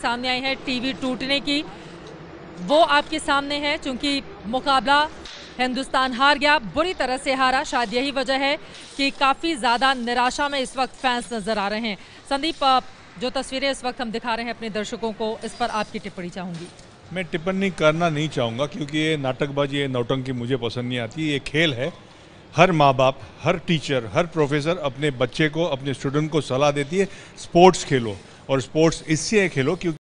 सामने आई है टीवी टूटने की, वो आपके सामने है। चूंकि मुकाबला हिंदुस्तान हार गया, बुरी तरह से हारा। शायद यही वजह है कि काफ़ी ज़्यादा निराशा में इस वक्त फैंस नज़र आ रहे हैं। संदीप, जो तस्वीरें इस वक्त हम दिखा रहे हैं अपने दर्शकों को, इस पर आपकी टिप्पणी चाहूँगी। मैं टिप्पणी करना नहीं चाहूँगा क्योंकि ये नाटकबाजी, ये नौटंकी मुझे पसंद नहीं आती। ये खेल है। हर माँ बाप, हर टीचर, हर प्रोफेसर अपने बच्चे को, अपने स्टूडेंट को सलाह देती है स्पोर्ट्स खेलो, और स्पोर्ट्स इससे खेलो क्योंकि